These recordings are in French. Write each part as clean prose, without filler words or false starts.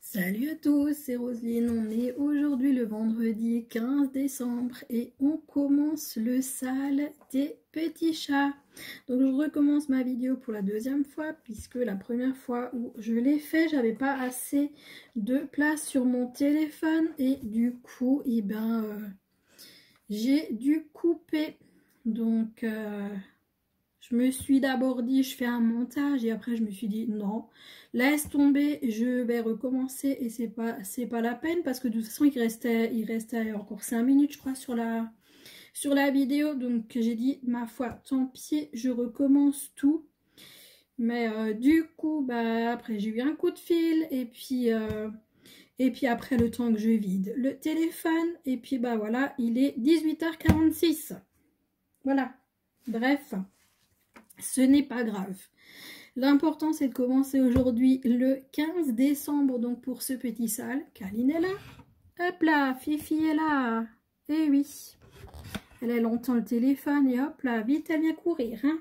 Salut à tous, c'est Roselyne. On est aujourd'hui le vendredi 15 décembre et on commence le sale des petits chats. Donc je recommence ma vidéo pour la deuxième fois puisque la première fois où je l'ai fait, j'avais pas assez de place sur mon téléphone et du coup, j'ai dû couper. Donc je me suis d'abord dit je fais un montage et après je me suis dit non, laisse tomber, je vais recommencer et c'est pas la peine parce que de toute façon il restait encore 5 minutes je crois sur la vidéo, donc j'ai dit ma foi tant pis, je recommence tout. Mais du coup après j'ai eu un coup de fil et puis après le temps que je vide le téléphone et puis voilà, il est 18h46. Voilà, bref. Ce n'est pas grave. L'important, c'est de commencer aujourd'hui le 15 décembre. Donc, pour ce petit sale, Kaline est là. Hop là, Fifi est là. Eh oui. Elle entend le téléphone et hop là, vite, elle vient courir. Hein.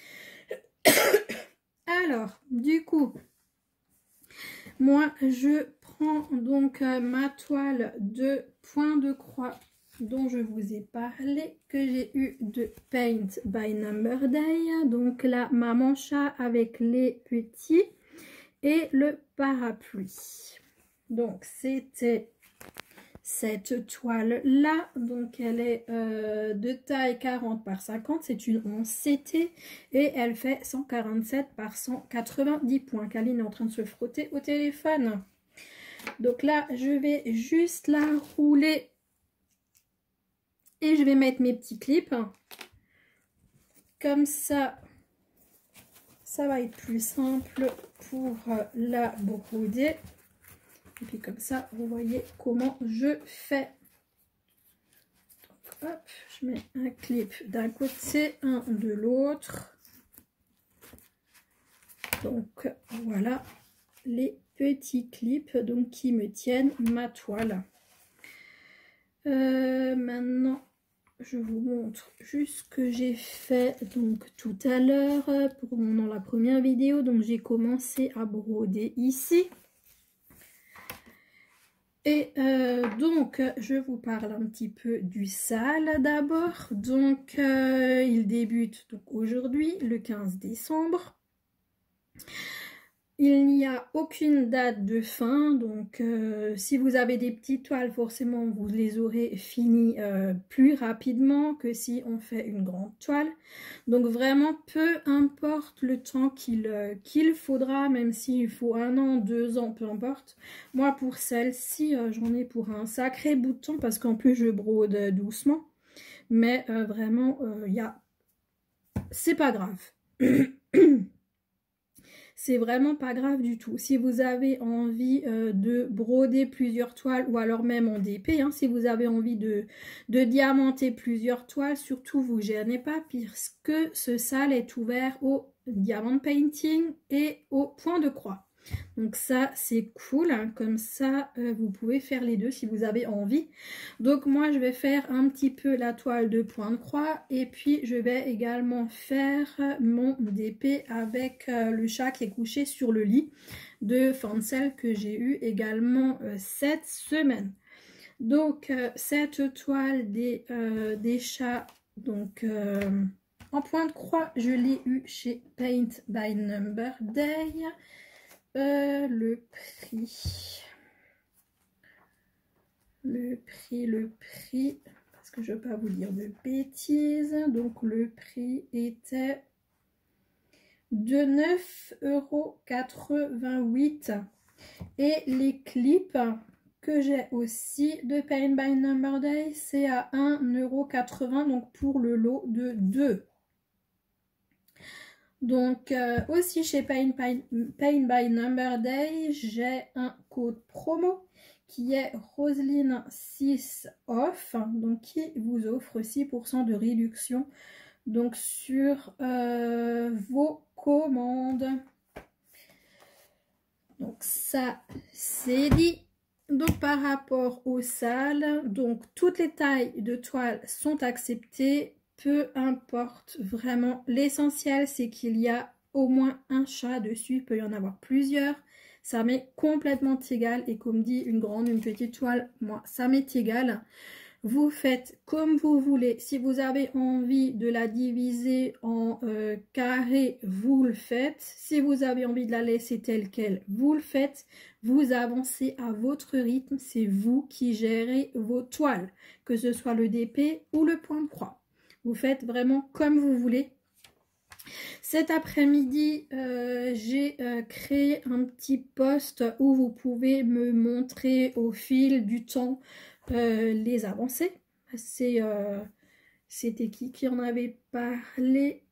Alors, du coup, moi, je prends donc ma toile de point de croix dont je vous ai parlé, que j'ai eu de Paint by Number Day. Donc là, ma mancha avec les petits et le parapluie. Donc c'était cette toile là, donc elle est de taille 40 par 50, c'est une 11 CT et elle fait 147 par 190 points. Kaline est en train de se frotter au téléphone. Donc là, je vais juste la rouler et je vais mettre mes petits clips. Comme ça va être plus simple pour la broder. Et puis comme ça, vous voyez comment je fais. Donc, hop, je mets un clip d'un côté, un de l'autre. Donc voilà les petits clips donc, qui me tiennent ma toile. Maintenant, je vous montre juste ce que j'ai fait donc tout à l'heure dans la première vidéo. Donc j'ai commencé à broder ici. Et donc je vous parle un petit peu du sale d'abord. Donc il débute donc aujourd'hui le 15 décembre. Il n'y a aucune date de fin, donc si vous avez des petites toiles, forcément vous les aurez finies plus rapidement que si on fait une grande toile. Donc vraiment, peu importe le temps qu'il faudra, même s'il faut 1 an, 2 ans, peu importe. Moi pour celle-ci, j'en ai pour un sacré bout de temps parce qu'en plus je brode doucement. Mais vraiment, c'est pas grave. C'est vraiment pas grave du tout. Si vous avez envie de broder plusieurs toiles ou alors même en DP, hein, si vous avez envie de diamanter plusieurs toiles, surtout vous gênez pas puisque ce sale est ouvert au diamant painting et au point de croix. Donc ça c'est cool, hein, comme ça vous pouvez faire les deux si vous avez envie. Donc moi je vais faire un petit peu la toile de point de croix et puis je vais également faire mon DP avec le chat qui est couché sur le lit de Fancel que j'ai eu également cette semaine. Donc cette toile des chats donc en point de croix, je l'ai eu chez Paint by Number Day. Le prix, parce que je ne veux pas vous dire de bêtises. Donc le prix était de 9,88 €. Et les clips que j'ai aussi de Paint by Number Day, c'est à 1,80 €, donc pour le lot de 2. Donc aussi chez Paint by Number Day, j'ai un code promo qui est Roselyne 6 off, donc qui vous offre 6% de réduction donc sur vos commandes. Donc ça c'est dit. Donc par rapport au sale, donc toutes les tailles de toile sont acceptées. Peu importe vraiment, l'essentiel c'est qu'il y a au moins un chat dessus, il peut y en avoir plusieurs, Ça m'est complètement égal. Et comme dit, une grande, une petite toile, moi, ça m'est égal. Vous faites comme vous voulez. Si vous avez envie de la diviser en carrés, vous le faites. Si vous avez envie de la laisser telle qu'elle, vous le faites. Vous avancez à votre rythme. C'est vous qui gérez vos toiles, que ce soit le DP ou le point de croix. Vous faites vraiment comme vous voulez. Cet après-midi, j'ai créé un petit post où vous pouvez me montrer au fil du temps les avancées. C'était qui en avait parlé?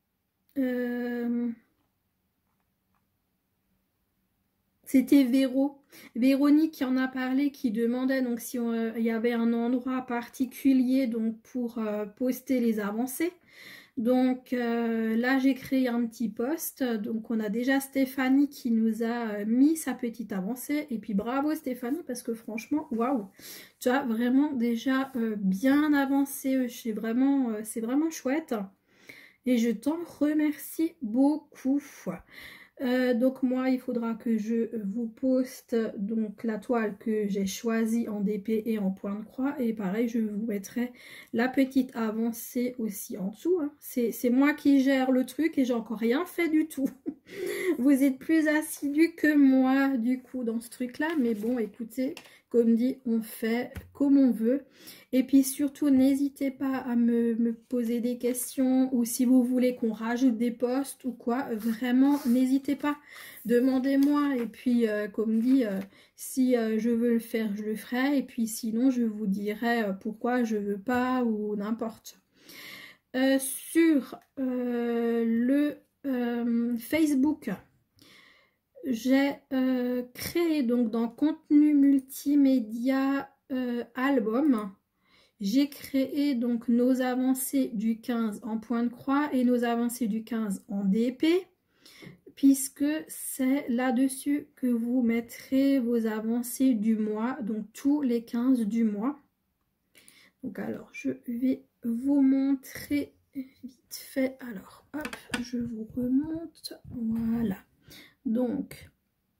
C'était Véronique qui en a parlé, qui demandait donc si il y avait un endroit particulier donc pour poster les avancées. Donc là j'ai créé un petit post, donc on a déjà Stéphanie qui nous a mis sa petite avancée, et puis bravo Stéphanie parce que franchement waouh, tu as vraiment déjà bien avancé, c'est vraiment chouette et je t'en remercie beaucoup. Donc moi il faudra que je vous poste donc la toile que j'ai choisie en DP et en point de croix, et pareil je vous mettrai la petite avancée aussi en dessous, hein. C'est moi qui gère le truc et j'ai encore rien fait du tout. Vous êtes plus assidus que moi du coup dans ce truc là, mais bon écoutez, comme dit, on fait comme on veut. Et puis surtout, n'hésitez pas à me poser des questions, ou si vous voulez qu'on rajoute des posts ou quoi, vraiment, n'hésitez pas. Demandez-moi. Et puis, comme dit, si je veux le faire, je le ferai. Et puis sinon, je vous dirai pourquoi je veux pas ou n'importe. Sur le Facebook, j'ai créé donc dans contenu multimédia album, j'ai créé donc nos avancées du 15 en point de croix et nos avancées du 15 en DP, puisque c'est là-dessus que vous mettrez vos avancées du mois, donc tous les 15 du mois. Donc alors je vais vous montrer vite fait. Alors hop, je vous remonte, voilà. Donc,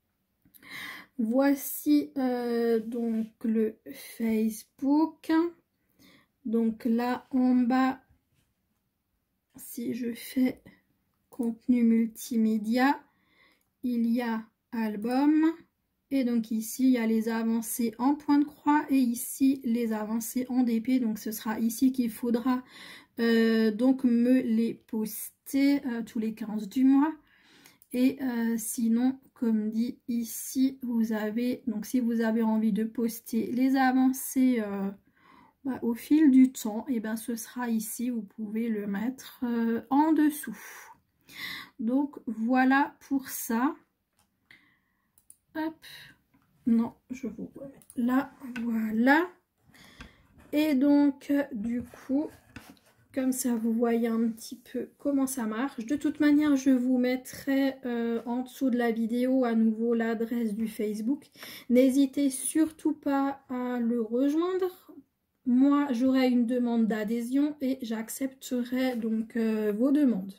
voici donc le Facebook. Donc là en bas, si je fais contenu multimédia, il y a album. Et donc ici, il y a les avancées en point de croix et ici, les avancées en DP. Donc ce sera ici qu'il faudra donc me les poster tous les 15 du mois. Et sinon, comme dit ici, vous avez, donc si vous avez envie de poster les avancées au fil du temps, et ben ce sera ici, vous pouvez le mettre en dessous. Donc voilà pour ça. Hop, non, je vous remets là, voilà. Et donc du coup, comme ça vous voyez un petit peu comment ça marche. De toute manière, je vous mettrai en dessous de la vidéo à nouveau l'adresse du Facebook. N'hésitez surtout pas à le rejoindre. Moi, j'aurai une demande d'adhésion et j'accepterai donc vos demandes.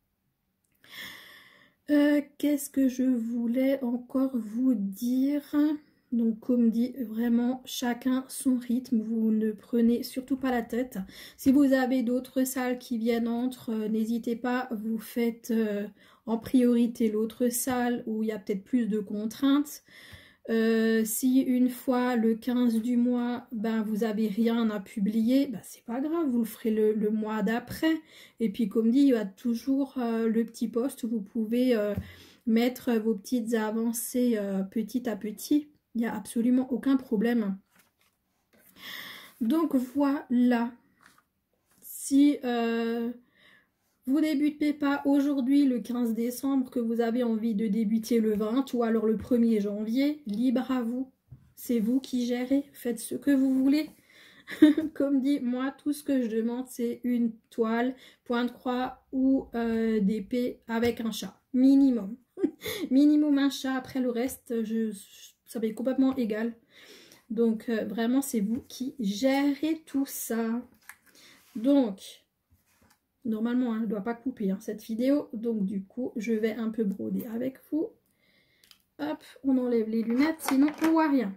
Qu'est-ce que je voulais encore vous dire? Donc comme dit, vraiment chacun son rythme, vous ne prenez surtout pas la tête. Si vous avez d'autres salles qui viennent entre, n'hésitez pas, vous faites en priorité l'autre salle où il y a peut-être plus de contraintes. Si une fois le 15 du mois, ben, vous n'avez rien à publier, ben, c'est pas grave, vous le ferez le mois d'après. Et puis comme dit, il y a toujours le petit post où vous pouvez mettre vos petites avancées petit à petit. Il n'y a absolument aucun problème. Donc voilà. Si vous débutez pas aujourd'hui le 15 décembre, que vous avez envie de débuter le 20 ou alors le 1er janvier, libre à vous. C'est vous qui gérez. Faites ce que vous voulez. Comme dit, moi, tout ce que je demande, c'est une toile, point de croix ou d'épée avec un chat. Minimum. Minimum un chat. Après le reste, ça va être complètement égal. Donc, vraiment, c'est vous qui gérez tout ça. Donc, normalement, elle ne doit pas couper cette vidéo. Donc, du coup, je vais un peu broder avec vous. Hop, on enlève les lunettes, sinon on voit rien.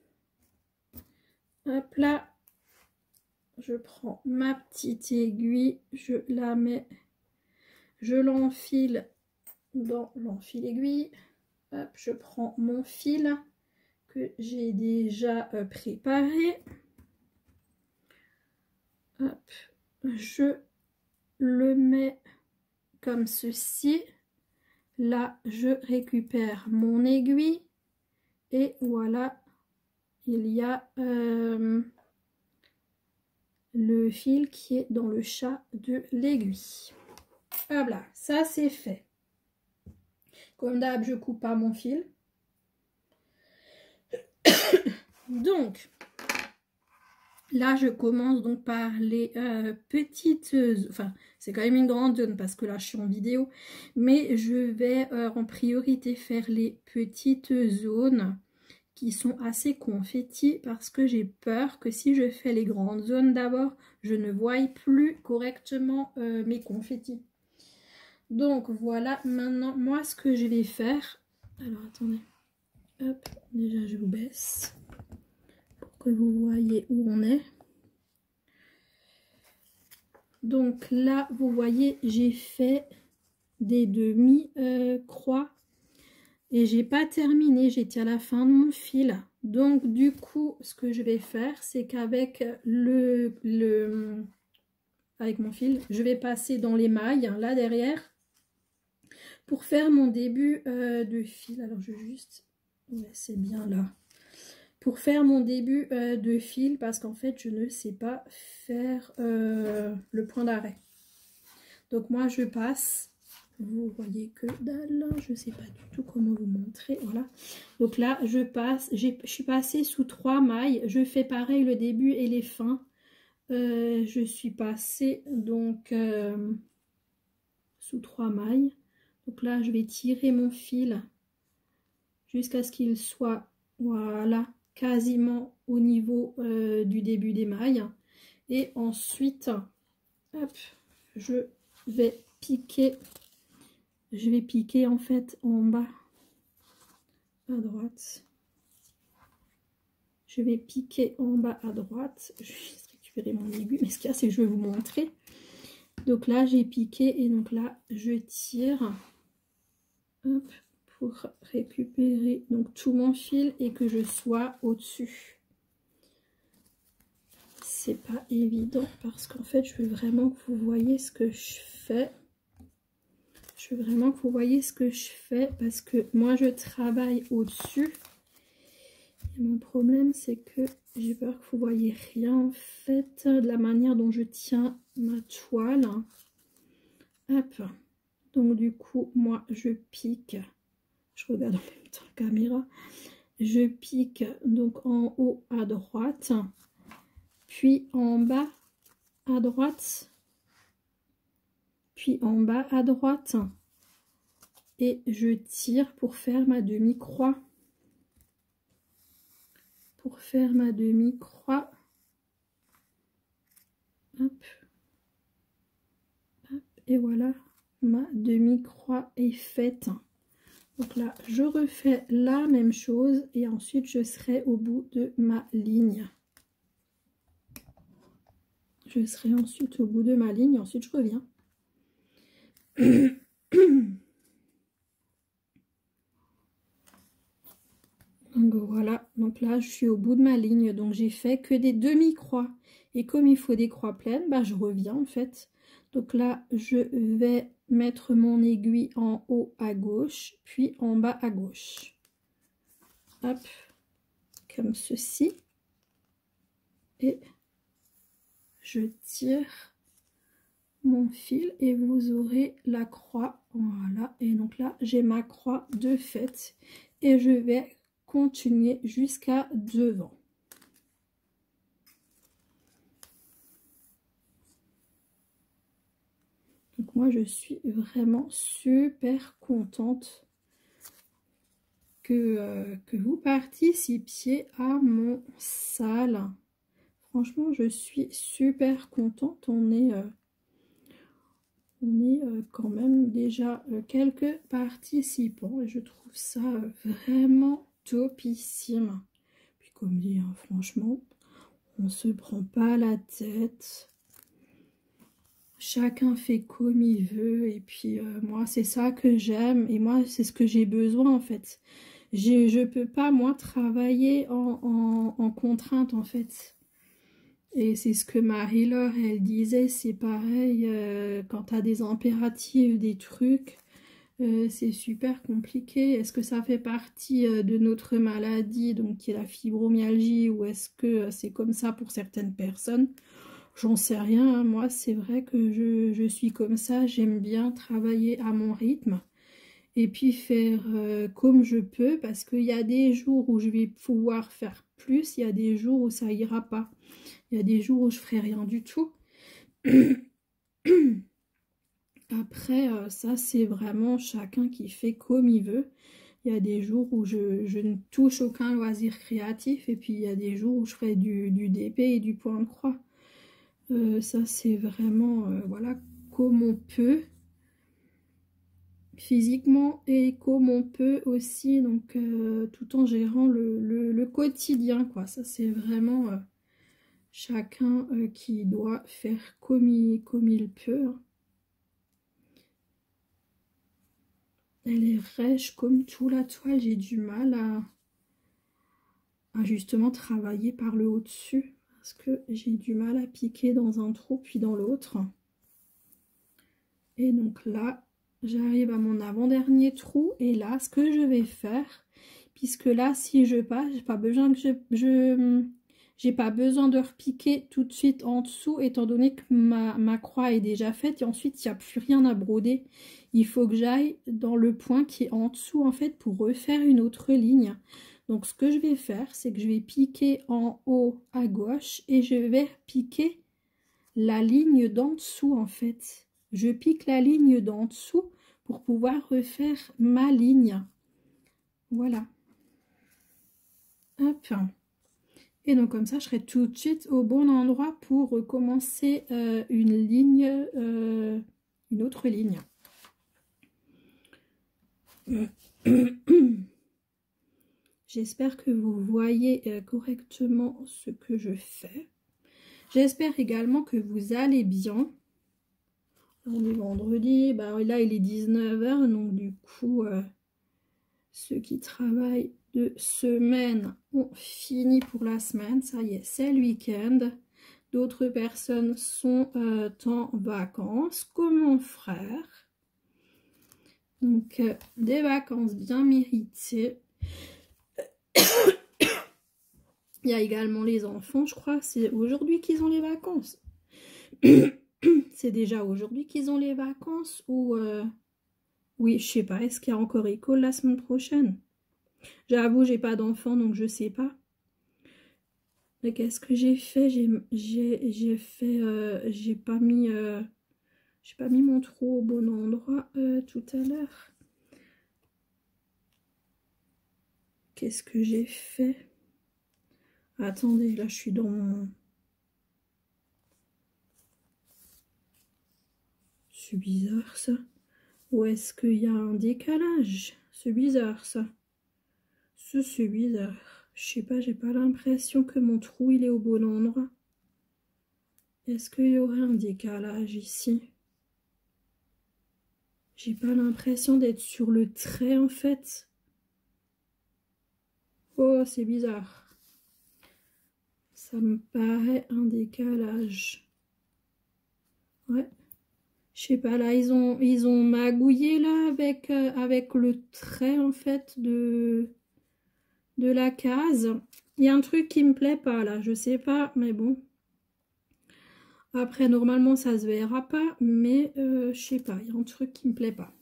Hop là, je prends ma petite aiguille, je la mets, je l'enfile dans l'enfile aiguille. Hop, je prends mon fil que j'ai déjà préparé. Hop, je le mets comme ceci. Là, je récupère mon aiguille et voilà, il y a le fil qui est dans le chat de l'aiguille. Voilà, ça c'est fait. Comme d'hab, je coupe pas mon fil. Donc, là, je commence donc par les petites... enfin, c'est quand même une grande zone parce que là, je suis en vidéo. Mais je vais en priorité faire les petites zones qui sont assez confettis parce que j'ai peur que si je fais les grandes zones d'abord, je ne voie plus correctement mes confettis. Donc, voilà maintenant, moi, ce que je vais faire... Alors, attendez. Hop, déjà, je vous baisse pour que vous voyez où on est. Donc là, vous voyez, j'ai fait des demi-croix et j'ai pas terminé, j'étais à la fin de mon fil. Donc du coup, ce que je vais faire, c'est qu'avec avec mon fil, je vais passer dans les mailles, là derrière, pour faire mon début de fil. Alors je vais juste... Ouais, c'est bien là. Pour faire mon début de fil, parce qu'en fait, je ne sais pas faire le point d'arrêt. Donc moi, je passe, vous voyez que dalle, je ne sais pas du tout comment vous montrer, voilà. Donc là, je passe, je suis passée sous 3 mailles, je fais pareil le début et les fins. Je suis passée donc sous 3 mailles. Donc là, je vais tirer mon fil jusqu'à ce qu'il soit, voilà, quasiment au niveau du début des mailles. Et ensuite, hop, je vais piquer en fait en bas à droite. Je vais piquer en bas à droite. Je vais juste récupérer mon aiguille, mais ce qu'il y a, c'est que je vais vous montrer. Donc là, j'ai piqué et donc là, je tire, hop, pour récupérer donc tout mon fil et que je sois au-dessus. C'est pas évident parce qu'en fait, je veux vraiment que vous voyez ce que je fais. Je veux vraiment que vous voyez ce que je fais parce que moi, je travaille au-dessus. Et mon problème, c'est que j'ai peur que vous voyez rien en fait de la manière dont je tiens ma toile. Hop. Donc du coup, moi, je pique. Je regarde en même temps la caméra. Je pique donc en haut à droite, puis en bas à droite, puis en bas à droite. Et je tire pour faire ma demi-croix. Pour faire ma demi-croix. Hop. Hop. Et voilà, ma demi-croix est faite. Donc là, je refais la même chose et ensuite je serai au bout de ma ligne. Je serai ensuite au bout de ma ligne et ensuite je reviens. Donc voilà, donc là je suis au bout de ma ligne, donc j'ai fait que des demi-croix. Et comme il faut des croix pleines, bah, je reviens en fait. Donc là, je vais mettre mon aiguille en haut à gauche, puis en bas à gauche. Hop, comme ceci. Et je tire mon fil et vous aurez la croix. Voilà, et donc là, j'ai ma croix de faite. Et je vais continuer jusqu'à devant. Donc moi je suis vraiment super contente que vous participiez à mon sale. Franchement je suis super contente. On est quand même déjà quelques participants et je trouve ça vraiment topissime. Puis comme dit, hein, franchement, on se prend pas la tête. Chacun fait comme il veut et puis moi c'est ça que j'aime et moi c'est ce que j'ai besoin en fait. Je peux pas moi travailler en contrainte en fait. Et c'est ce que Marie-Laure elle disait, c'est pareil quand tu as des impératifs, des trucs, c'est super compliqué. Est-ce que ça fait partie de notre maladie, donc qui est la fibromyalgie, ou est-ce que c'est comme ça pour certaines personnes? J'en sais rien, hein. Moi, c'est vrai que je suis comme ça. J'aime bien travailler à mon rythme et puis faire comme je peux parce qu'il y a des jours où je vais pouvoir faire plus, il y a des jours où ça ira pas. Il y a des jours où je ferai rien du tout. Après, ça, c'est vraiment chacun qui fait comme il veut. Il y a des jours où je ne touche aucun loisir créatif et puis il y a des jours où je ferai du DP et du point de croix. Ça c'est vraiment voilà comme on peut physiquement et comme on peut aussi donc tout en gérant le quotidien quoi. Ça c'est vraiment chacun qui doit faire comme il peut, hein. Elle est rêche comme tout la toile, j'ai du mal à justement travailler par le haut dessus parce que j'ai du mal à piquer dans un trou puis dans l'autre. Et donc là, j'arrive à mon avant-dernier trou. Et là, ce que je vais faire, puisque là, si je passe, j'ai pas besoin que j'ai pas besoin de repiquer tout de suite en dessous, étant donné que ma croix est déjà faite. Et ensuite, il n'y a plus rien à broder. Il faut que j'aille dans le point qui est en dessous, en fait, pour refaire une autre ligne. Donc, ce que je vais faire, c'est que je vais piquer en haut à gauche et je vais piquer la ligne d'en dessous, en fait. Je pique la ligne d'en dessous pour pouvoir refaire ma ligne. Voilà. Hop. Et donc comme ça, je serai tout de suite au bon endroit pour recommencer une ligne, une autre ligne. J'espère que vous voyez correctement ce que je fais. J'espère également que vous allez bien. On est vendredi, bah là il est 19 h, donc du coup, ceux qui travaillent de semaine ont fini pour la semaine. Ça y est, c'est le week-end. D'autres personnes sont en vacances, comme mon frère. Donc, des vacances bien méritées. Il y a également les enfants, je crois. C'est aujourd'hui qu'ils ont les vacances. C'est déjà aujourd'hui qu'ils ont les vacances ou... Oui, je sais pas. Est-ce qu'il y a encore école la semaine prochaine? J'avoue, j'ai pas d'enfants, donc je sais pas. Mais qu'est-ce que j'ai fait? J'ai fait... j'ai pas mis mon trou au bon endroit tout à l'heure. Qu'est-ce que j'ai fait? Attendez, là je suis dans mon... C'est bizarre ça. Ou est-ce qu'il y a un décalage? C'est bizarre ça. C'est bizarre. Je sais pas, j'ai pas l'impression que mon trou il est au bon endroit. Est-ce qu'il y aurait un décalage ici? J'ai pas l'impression d'être sur le trait en fait. Oh, c'est bizarre. Ça me paraît un décalage. Ouais. Je sais pas, là, ils ont magouillé là avec le trait en fait de la case. Il y a un truc qui me plaît pas là, je sais pas, mais bon. Après, normalement, ça se verra pas, mais je sais pas, il y a un truc qui me plaît pas.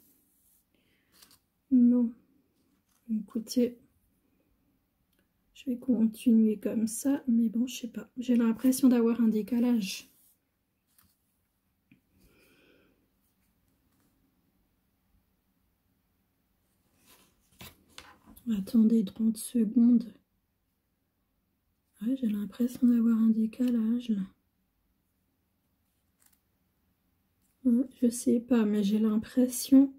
Non. Écoutez, je vais continuer comme ça, mais bon, je sais pas. J'ai l'impression d'avoir un décalage. Attendez 30 secondes. Ouais, j'ai l'impression d'avoir un décalage là. Je sais pas, mais j'ai l'impression...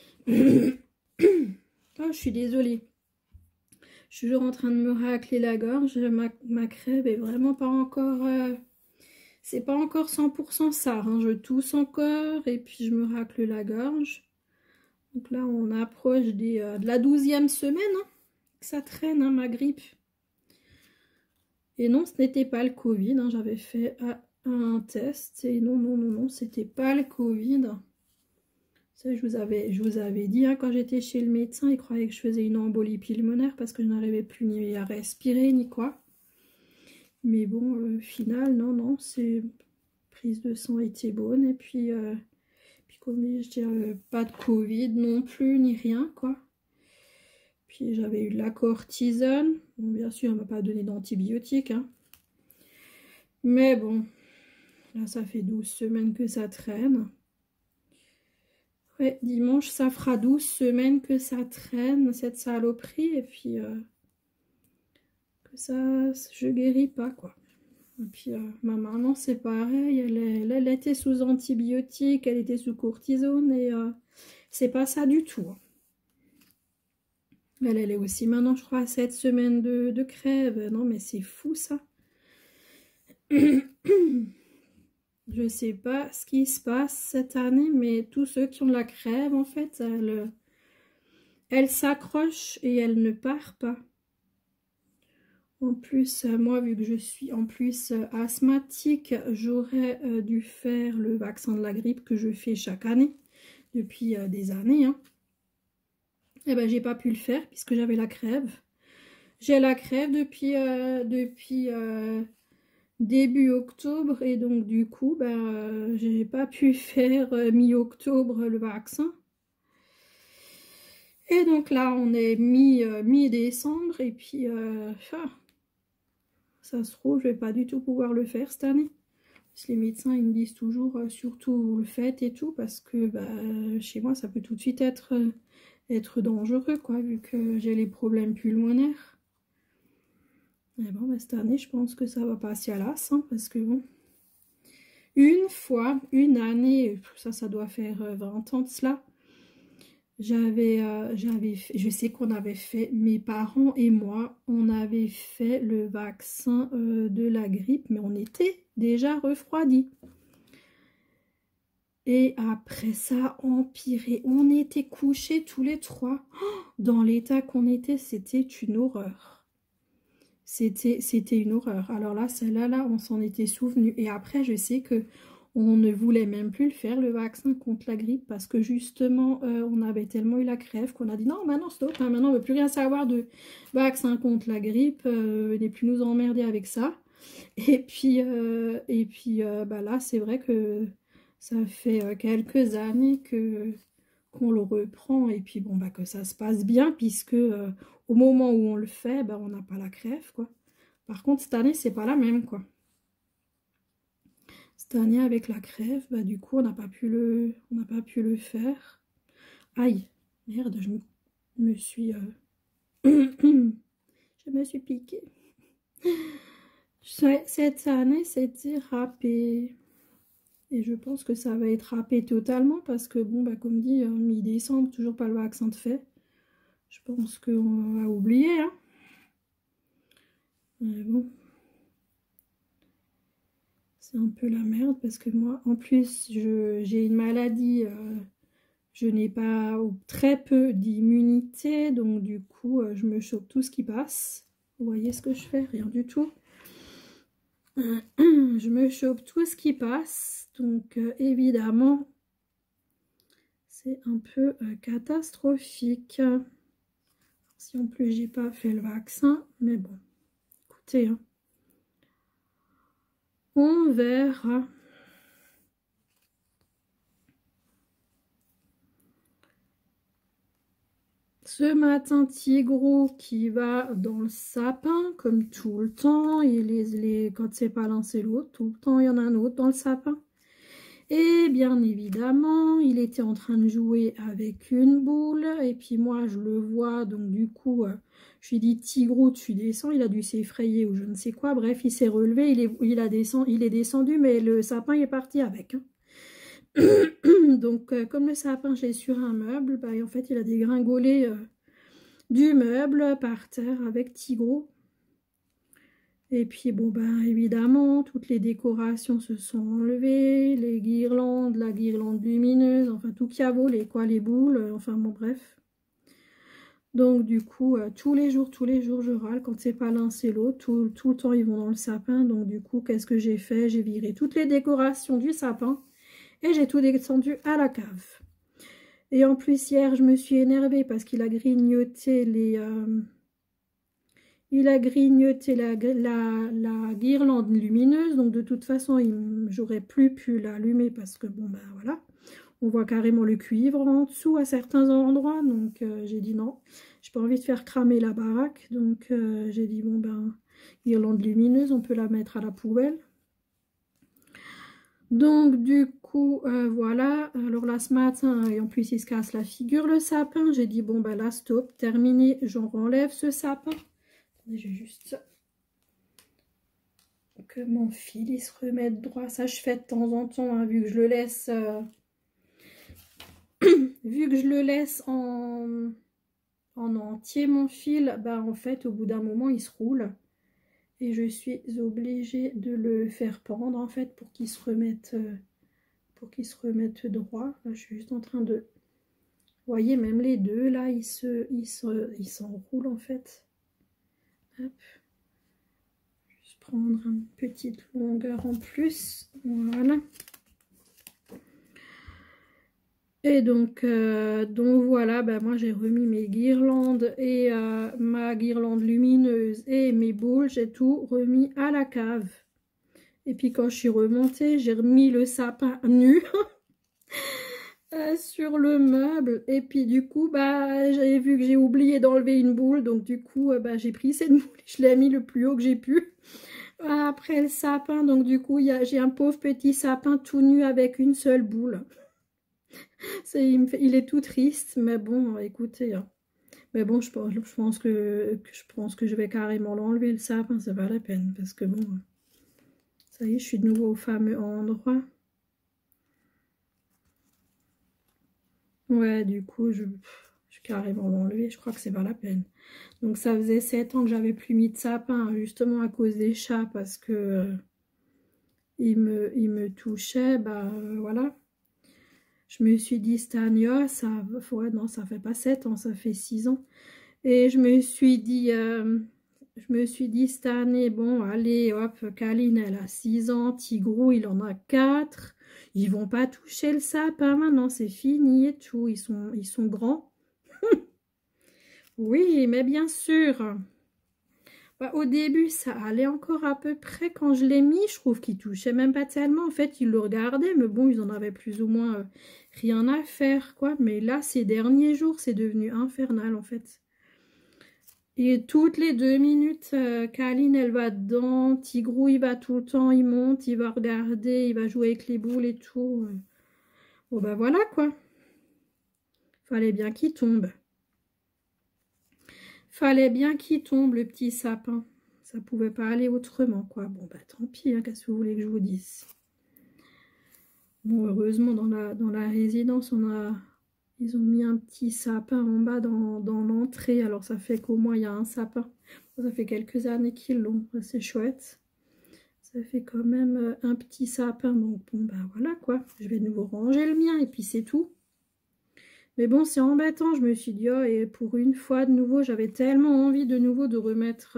Oh, je suis désolée. Je suis toujours en train de me racler la gorge. Ma crève est vraiment pas encore... c'est pas encore 100% ça. Hein. Je tousse encore et puis je me racle la gorge. Donc là, on approche de la 12e semaine. Hein, que ça traîne, hein, ma grippe. Et non, ce n'était pas le Covid. Hein. J'avais fait un test. Et non, c'était pas le Covid. Ça, je vous avais dit, hein, quand j'étais chez le médecin, il croyait que je faisais une embolie pulmonaire parce que je n'arrivais plus ni à respirer, ni quoi. Mais bon, final, non, c'est... Prise de sang était bonne. Et puis comme je dis, pas de Covid non plus, ni rien, quoi. Puis j'avais eu de la cortisone. Bon, bien sûr, elle m'a pas donné d'antibiotiques, hein. Mais bon, là, ça fait 12 semaines que ça traîne. Ouais, dimanche, ça fera 12 semaines que ça traîne, cette saloperie, et puis que ça, je guéris pas, quoi. Et puis ma maman, c'est pareil, elle était sous antibiotiques, elle était sous cortisone, et c'est pas ça du tout. Elle est aussi maintenant, je crois, à 7 semaines de crève. Non, mais c'est fou, ça. Je sais pas ce qui se passe cette année, mais tous ceux qui ont de la crève, en fait, elle s'accroche et elle ne part pas. En plus, moi, vu que je suis en plus asthmatique, j'aurais dû faire le vaccin de la grippe que je fais chaque année, depuis des années. Hein. Eh ben, j'ai pas pu le faire puisque j'avais la crève. J'ai la crève depuis début octobre et donc du coup, j'ai pas pu faire mi-octobre le vaccin. Et donc là, on est mi-décembre et puis ça se trouve, je vais pas du tout pouvoir le faire cette année. Parce que les médecins, ils me disent toujours, surtout vous le faites et tout, parce que chez moi, ça peut tout de suite être dangereux, quoi, vu que j'ai les problèmes pulmonaires. Et bon, cette année, je pense que ça va passer à l'as, hein, parce que bon, une année, ça doit faire 20 ans de cela, je sais qu'on avait fait, mes parents et moi, on avait fait le vaccin de la grippe, mais on était déjà refroidis. Et après ça, empiré, on était couchés tous les trois. Oh, dans l'état qu'on était, c'était une horreur. C'était une horreur. Alors là, celle-là, on s'en était souvenu. Et après, je sais que on ne voulait même plus le faire, le vaccin contre la grippe, parce que justement, on avait tellement eu la crève qu'on a dit non, maintenant stop, hein, maintenant on ne veut plus rien savoir de vaccin contre la grippe, venez plus nous emmerder avec ça. Et puis là, c'est vrai que ça fait quelques années qu'on le reprend et puis bon, que ça se passe bien, puisque au moment où on le fait, on n'a pas la crève, quoi. Par contre, cette année, c'est pas la même, quoi. Cette année, avec la crève, du coup, on n'a pas pu le faire. Aïe, merde, je me suis... je me suis piquée. Cette année, c'était râpé. Et je pense que ça va être râpé totalement parce que, bon, comme dit, mi-décembre, toujours pas le vaccin de fait. Je pense qu'on va oublier, hein. Mais bon. C'est un peu la merde parce que moi, en plus, j'ai une maladie, je n'ai pas ou très peu d'immunité, donc du coup, je me chope tout ce qui passe. Vous voyez ce que je fais? Rien du tout. Je me chope tout ce qui passe, donc évidemment, c'est un peu catastrophique. Si en plus j'ai pas fait le vaccin, mais bon, écoutez, hein, on verra. Ce matin, Tigro qui va dans le sapin, comme tout le temps, et quand c'est pas l'un, c'est l'autre, tout le temps il y en a un autre dans le sapin. Et bien évidemment, il était en train de jouer avec une boule, et puis moi je le vois, donc du coup, je lui ai dit Tigro, tu descends, il a dû s'effrayer ou je ne sais quoi, bref, il s'est relevé, il est descendu, mais le sapin est parti avec. Hein. Donc, comme le sapin, je l'ai sur un meuble, bah, en fait, il a dégringolé du meuble par terre avec Tigrou. Et puis, bon, ben, évidemment, toutes les décorations se sont enlevées, les guirlandes, la guirlande lumineuse, enfin, tout qui a volé, quoi, les boules, enfin, bon, bref. Donc, du coup, tous les jours, je râle. Quand c'est pas l'un, c'est l'autre. Tout le temps, ils vont dans le sapin. Donc, du coup, qu'est-ce que j'ai fait? J'ai viré toutes les décorations du sapin et j'ai tout descendu à la cave. Et en plus, hier, je me suis énervée parce qu'il a grignoté il a grignoté la guirlande lumineuse. Donc, de toute façon, j'aurais plus pu l'allumer parce que, bon, ben voilà. On voit carrément le cuivre en dessous à certains endroits. Donc, j'ai dit non. J'ai pas envie de faire cramer la baraque. Donc, j'ai dit, bon, ben, guirlande lumineuse, on peut la mettre à la poubelle. Donc du coup voilà, alors là ce matin, et en plus il se casse la figure le sapin, j'ai dit bon bah là stop, terminé, j'en enlève ce sapin. Attendez, j'ai juste que mon fil il se remette droit, ça je fais de temps en temps, hein, vu que je le laisse vu que je le laisse en entier mon fil, bah en fait au bout d'un moment il se roule. Et je suis obligée de le faire pendre en fait pour qu'il se remette droit. Là, je suis juste en train de... Vous voyez, même les deux, là, ils s'enroulent en fait. Hop. Juste prendre une petite longueur en plus. Voilà. Et donc voilà, ben moi j'ai remis mes guirlandes et ma guirlande lumineuse et mes boules, j'ai tout remis à la cave. Et puis quand je suis remontée, j'ai remis le sapin nu sur le meuble. Et puis du coup, bah, j'avais vu que j'ai oublié d'enlever une boule. Donc du coup, bah, j'ai pris cette boule et je l'ai mis le plus haut que j'ai pu. Après le sapin, donc du coup, j'ai un pauvre petit sapin tout nu avec une seule boule. Il est tout triste, mais bon, écoutez. Hein. Mais bon, je pense que je vais carrément l'enlever, le sapin, c'est pas la peine. Parce que bon, ça y est, je suis de nouveau au fameux endroit. Ouais, du coup, je vais carrément l'enlever, je crois que c'est pas la peine. Donc ça faisait 7 ans que j'avais plus mis de sapin, justement à cause des chats, parce que ils me touchaient, bah voilà. Je me suis dit, Stania, ouais, non, ça fait pas 7 ans, ça fait 6 ans. Et je me suis dit, cette année, bon, allez, hop, Kaline, elle a 6 ans, Tigrou, il en a 4. Ils vont pas toucher le sapin maintenant, c'est fini et tout, ils sont grands. Oui, mais bien sûr. Bah, au début, ça allait encore à peu près. Quand je l'ai mis, je trouve qu'ils touchaient même pas tellement. En fait, ils le regardaient, mais bon, ils en avaient plus ou moins rien à faire, quoi. Mais là, ces derniers jours, c'est devenu infernal, en fait. Et toutes les 2 minutes, Kaline, elle va dedans. Tigrou, il va tout le temps, il monte, il va regarder, il va jouer avec les boules et tout. Bon, bah voilà, quoi. Fallait bien qu'il tombe. Fallait bien qu'il tombe, le petit sapin. Ça pouvait pas aller autrement, quoi. Bon, bah tant pis, hein, qu'est-ce que vous voulez que je vous dise. Bon, heureusement, dans la résidence, ils ont mis un petit sapin en bas dans l'entrée. Alors, ça fait qu'au moins, il y a un sapin. Ça fait quelques années qu'ils l'ont. C'est chouette. Ça fait quand même un petit sapin. Donc, bon, bah voilà, quoi. Je vais de nouveau ranger le mien et puis c'est tout. Mais bon, c'est embêtant. Je me suis dit, oh, et pour une fois, de nouveau, j'avais tellement envie de nouveau de remettre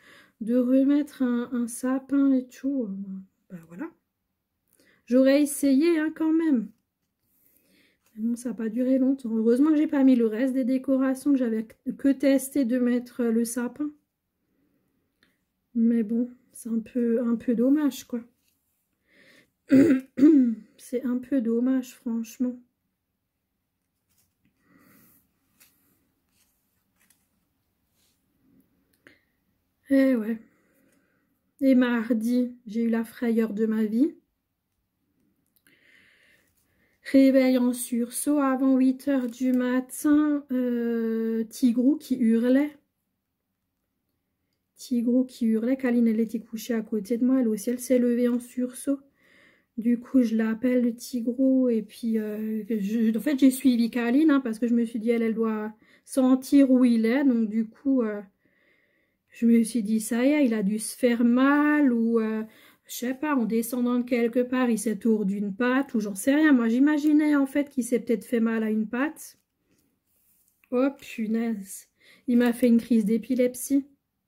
un sapin et tout. Bah voilà. J'aurais essayé, hein, quand même. Mais bon, ça n'a pas duré longtemps. Heureusement que j'ai pas mis le reste des décorations, que j'avais que testé de mettre le sapin. Mais bon, c'est un peu dommage, quoi. C'est un peu dommage, franchement. Eh ouais. Et mardi, j'ai eu la frayeur de ma vie. Réveil en sursaut avant 8 h du matin. Tigrou qui hurlait. Tigrou qui hurlait. Kaline, elle était couchée à côté de moi. Elle aussi, elle s'est levée en sursaut. Du coup, je l'appelle le petit gros et puis en fait, j'ai suivi Kaline hein, parce que je me suis dit, elle doit sentir où il est. Donc du coup, je me suis dit, ça y est, il a dû se faire mal ou je sais pas, en descendant de quelque part, il s'est tordu une patte ou j'en sais rien. Moi, j'imaginais en fait qu'il s'est peut-être fait mal à une patte. Oh punaise, il m'a fait une crise d'épilepsie.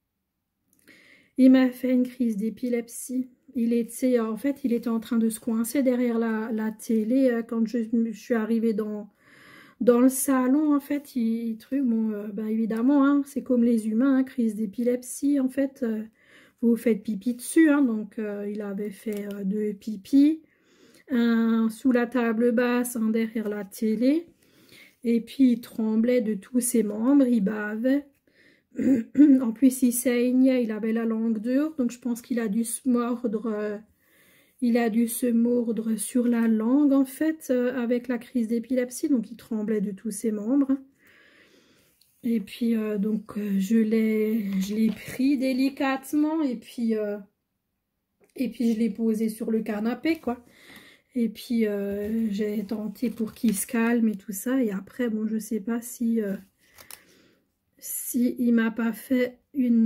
Il m'a fait une crise d'épilepsie. Il était, en fait, il était en train de se coincer derrière la télé quand je suis arrivée dans le salon. En fait, truc, bon, ben évidemment, hein, c'est comme les humains, hein, crise d'épilepsie. En fait, vous faites pipi dessus. Hein, donc, il avait fait deux pipis, un sous la table basse, un derrière la télé. Et puis, il tremblait de tous ses membres, il bavait. En plus, il saignait, il avait la langue dure, donc je pense qu'il a dû se mordre, sur la langue en fait, avec la crise d'épilepsie, donc il tremblait de tous ses membres. Et puis je l'ai pris délicatement et puis je l'ai posé sur le canapé quoi. Et puis j'ai tenté pour qu'il se calme et tout ça. Et après bon, je sais pas si il m'a pas fait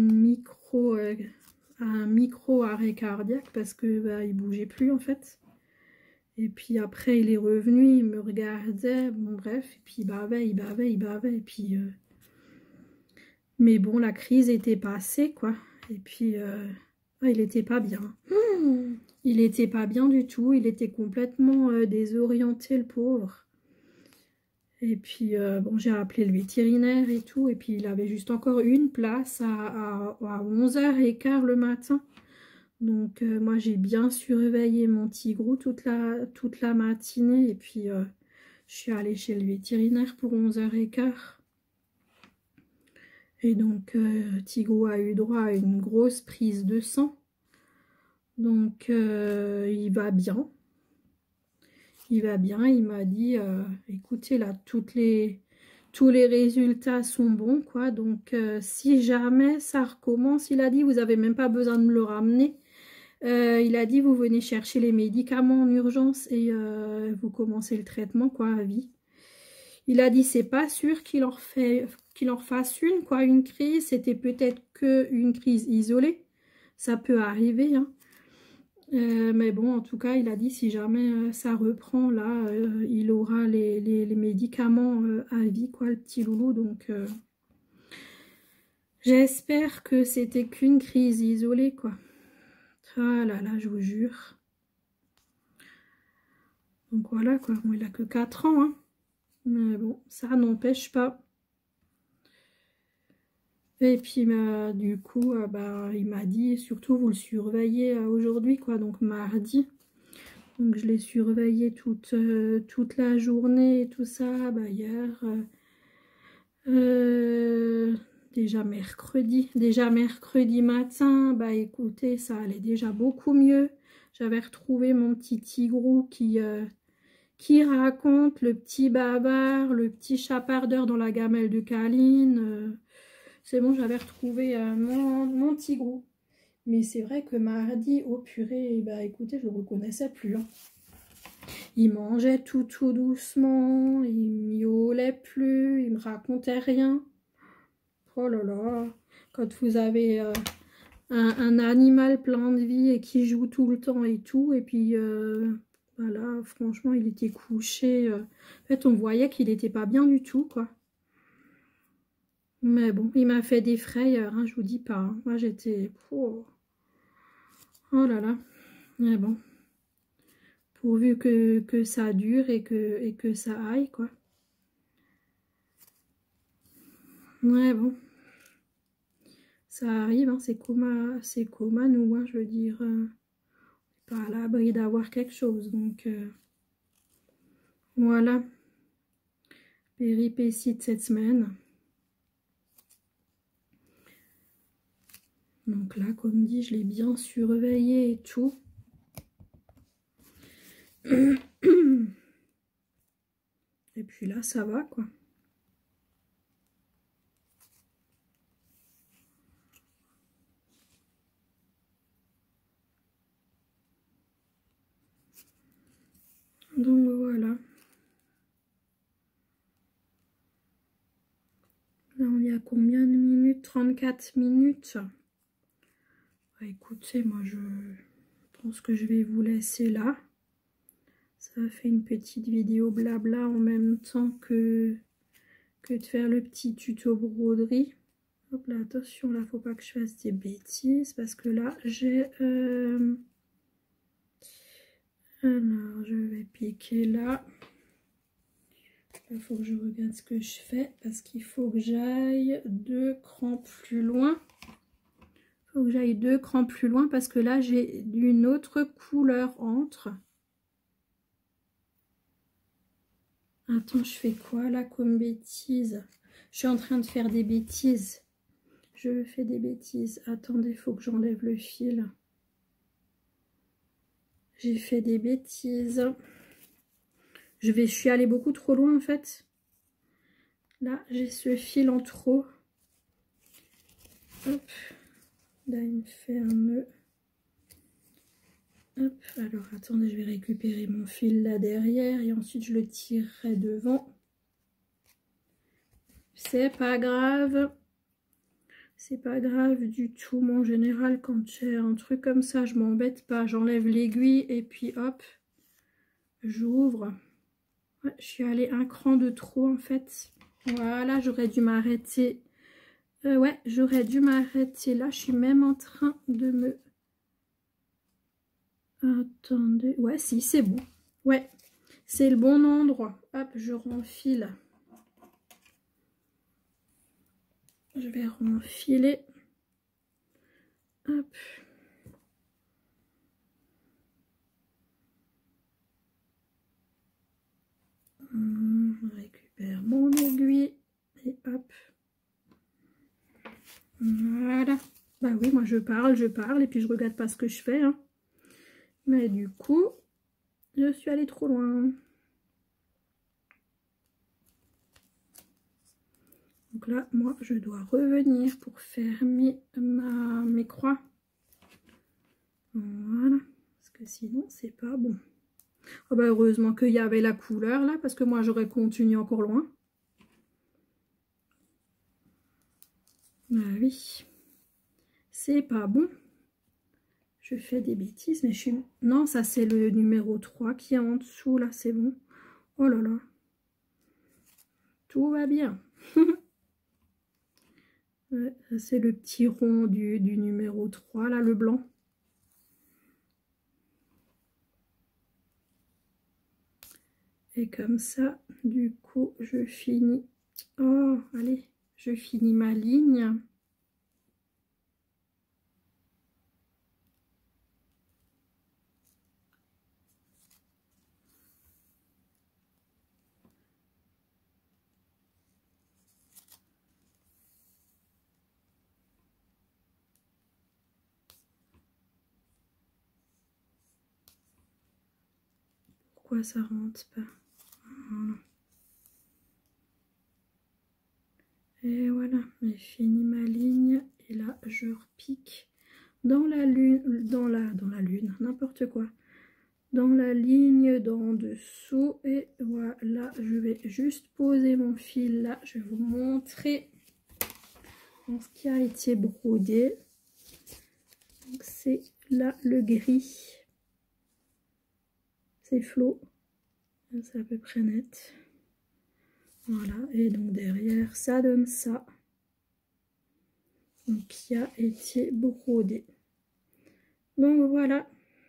un micro arrêt cardiaque parce que bah, il bougeait plus en fait. Et puis après il est revenu, il me regardait, bon bref, et puis il bavait, et puis mais bon la crise était passée quoi. Et puis il était pas bien. Il était pas bien du tout, il était complètement désorienté le pauvre. Et puis, bon, j'ai appelé le vétérinaire et tout. Et puis, il avait juste encore une place à 11h15 le matin. Donc, moi, j'ai bien surveillé mon petit gros toute la matinée. Et puis, je suis allée chez le vétérinaire pour 11h15. Et donc, Tigrou a eu droit à une grosse prise de sang. Donc, il va bien. Il va bien, il m'a dit, écoutez là, tous les résultats sont bons, quoi. Donc, si jamais ça recommence, il a dit, vous n'avez même pas besoin de me le ramener. Il a dit, vous venez chercher les médicaments en urgence et vous commencez le traitement, quoi, à vie. Il a dit, c'est pas sûr qu'il en fasse une, quoi, une crise. C'était peut-être qu'une crise isolée. Ça peut arriver, hein. Mais bon, en tout cas, il a dit si jamais ça reprend, là, il aura les médicaments à vie, quoi, le petit loulou. Donc, j'espère que c'était qu'une crise isolée, quoi. Ah là là, je vous jure. Donc voilà, quoi. Bon, il a que 4 ans, hein. Mais bon, ça n'empêche pas. Et puis, bah, du coup, bah, il m'a dit, surtout, vous le surveillez aujourd'hui, quoi. Donc, mardi. Donc je l'ai surveillé toute la journée et tout ça. Bah, hier, déjà mercredi matin, bah écoutez, ça allait déjà beaucoup mieux. J'avais retrouvé mon petit tigrou qui raconte le petit bavard, le petit chapardeur dans la gamelle de Kaline. C'est bon, j'avais retrouvé mon tigrou. Mais c'est vrai que mardi, oh purée, bah écoutez, je le reconnaissais plus. Hein. Il mangeait tout doucement, il miaulait plus, il me racontait rien. Oh là là, quand vous avez un animal plein de vie et qui joue tout le temps et tout, et puis voilà, franchement, il était couché. En fait, on voyait qu'il n'était pas bien du tout, quoi. Mais bon, il m'a fait des frayeurs, hein, je vous dis pas. Hein. Moi, j'étais... Oh. Oh là là. Mais bon. Pourvu que ça dure et que ça aille, quoi. Ouais, bon. Ça arrive, hein, c'est comme à nous, hein, je veux dire. Pas à l'abri d'avoir quelque chose, donc... voilà. Péripéties de cette semaine. Donc là, comme dit, je l'ai bien surveillé et tout. Et puis là, ça va, quoi. combien de minutes? 34 minutes. Bah, écoutez, moi je pense que je vais vous laisser là. Ça fait une petite vidéo blabla en même temps que de faire le petit tuto broderie. Hop là, attention, là, faut pas que je fasse des bêtises parce que là, j'ai... Alors, je vais piquer là. Il faut que je regarde ce que je fais parce qu'il faut que j'aille 2 crans plus loin. Il faut que j'aille 2 crans plus loin parce que là, j'ai une autre couleur entre. Attends, je fais quoi là comme bêtise? Je suis en train de faire des bêtises. Je fais des bêtises. Attendez, il faut que j'enlève le fil. J'ai fait des bêtises. Je suis allée beaucoup trop loin en fait. Là, j'ai ce fil en trop. Hop. Là, il me fait un nœud. Hop. Alors, attendez, je vais récupérer mon fil là derrière et ensuite je le tirerai devant. C'est pas grave. C'est pas grave du tout. Moi, en général, quand j'ai un truc comme ça, je m'embête pas. J'enlève l'aiguille et puis hop, j'ouvre. Ouais, je suis allée un cran de trop en fait. Voilà, j'aurais dû m'arrêter. Ouais, j'aurais dû m'arrêter là. Je suis même en train de me... Attendez. Ouais, si, c'est bon. Ouais, c'est le bon endroit. Hop, je renfile. Je vais renfiler. Hop. Je récupère mon aiguille. Et hop. Voilà. Bah oui, moi je parle et puis je regarde pas ce que je fais. Hein. Mais du coup, je suis allée trop loin. Donc là, moi, je dois revenir pour faire mes croix. Voilà. Parce que sinon, c'est pas bon. Oh bah heureusement qu'il y avait la couleur là, parce que moi, j'aurais continué encore loin. Bah oui. C'est pas bon. Je fais des bêtises, mais je suis... Non, ça c'est le numéro 3 qui est en dessous, là, c'est bon. Oh là là. Tout va bien. Ouais, c'est le petit rond du numéro 3, là, le blanc. Et comme ça, du coup, je finis... Oh, allez, je finis ma ligne. Pourquoi ça rentre pas? Voilà. Et voilà, j'ai fini ma ligne. Et là, je repique dans la lune, dans la lune, n'importe quoi. Dans la ligne d'en dessous. Et voilà, je vais juste poser mon fil là. Je vais vous montrer ce qui a été brodé. Donc c'est là le gris. C'est flot. C'est à peu près net. Voilà, et donc derrière, ça donne ça. Donc, qui a été brodé. Donc, voilà.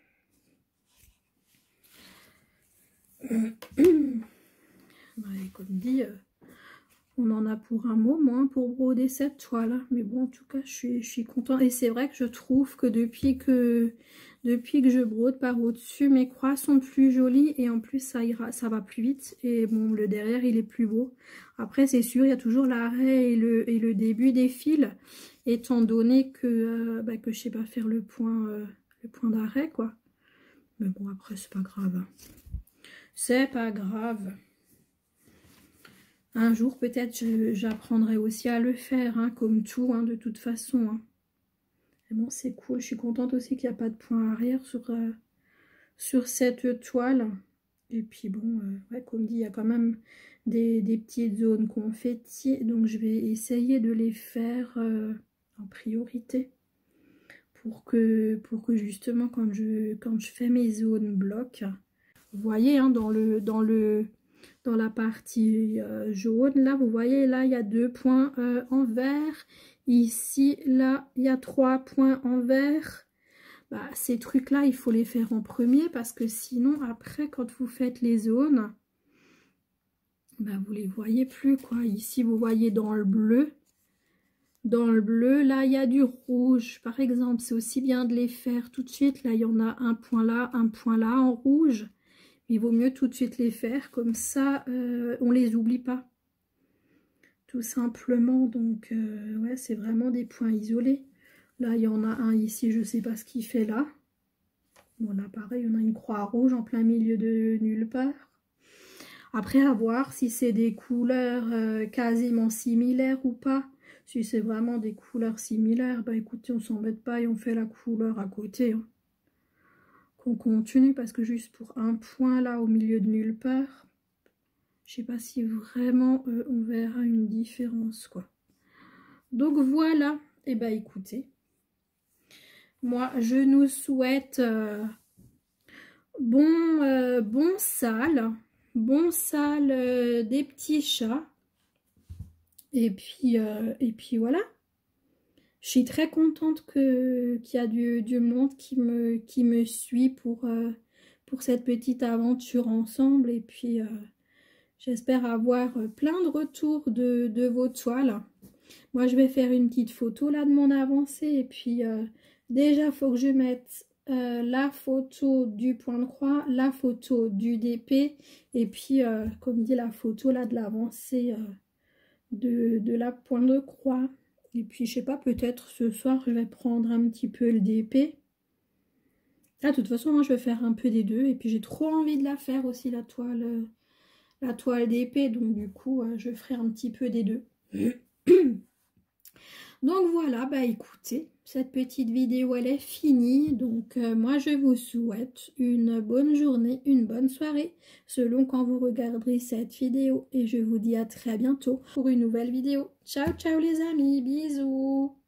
Bah, comme dit, on en a pour un moment pour broder cette toile. Mais bon, en tout cas, je suis contente. Et c'est vrai que je trouve que depuis que je brode par au-dessus, mes croix sont plus jolies. Et en plus, ça va plus vite. Et bon, le derrière, il est plus beau. Après, c'est sûr, il y a toujours l'arrêt et le début des fils. Étant donné que, que je sais pas faire le point d'arrêt, quoi. Mais bon, après, c'est pas grave. Hein. C'est pas grave. Un jour, peut-être, j'apprendrai aussi à le faire, hein, comme tout, hein, de toute façon. Hein. Et bon, c'est cool. Je suis contente aussi qu'il n'y a pas de point arrière sur cette toile. Et puis bon, ouais, comme dit, il y a quand même des petites zones confetti, donc je vais essayer de les faire en priorité pour que justement quand je fais mes zones blocs, vous voyez hein, dans la partie jaune, là vous voyez là il y a 2 points en vert, ici là il y a 3 points en vert. Bah, ces trucs là il faut les faire en premier parce que sinon après quand vous faites les zones, bah, vous les voyez plus quoi. Ici vous voyez dans le bleu. Dans le bleu, là, il y a du rouge. Par exemple, c'est aussi bien de les faire tout de suite. Là, il y en a un point là en rouge. Il vaut mieux tout de suite les faire. Comme ça, on les oublie pas. Tout simplement. Donc, ouais, c'est vraiment des points isolés. Là, il y en a un ici, je sais pas ce qu'il fait là. Bon, là, pareil, on a une croix rouge en plein milieu de nulle part. Après, à voir si c'est des couleurs quasiment similaires ou pas. Si c'est vraiment des couleurs similaires, bah écoutez, on s'embête pas et on fait la couleur à côté. Hein. Qu'on continue parce que juste pour un point là au milieu de nulle part, je sais pas si vraiment on verra une différence quoi. Donc voilà, et bah écoutez, moi je nous souhaite bon sale des petits chats. Et puis voilà. Je suis très contente qu'il y a du monde qui me suit pour cette petite aventure ensemble. Et puis j'espère avoir plein de retours de vos toiles. Moi je vais faire une petite photo là de mon avancée. Et puis déjà il faut que je mette la photo du point de croix, la photo du DP. Et puis comme dit la photo là de l'avancée de la pointe de croix. Et puis, je sais pas, peut-être ce soir, je vais prendre un petit peu le DP. Ah, de toute façon, moi, je vais faire un peu des deux. Et puis, j'ai trop envie de la faire aussi, la toile DP. Donc, du coup, je ferai un petit peu des deux. Donc, voilà, bah écoutez, cette petite vidéo, elle est finie. Donc, moi, je vous souhaite une bonne journée, une bonne soirée, selon quand vous regarderez cette vidéo. Et je vous dis à très bientôt pour une nouvelle vidéo. Ciao, ciao les amis, bisous!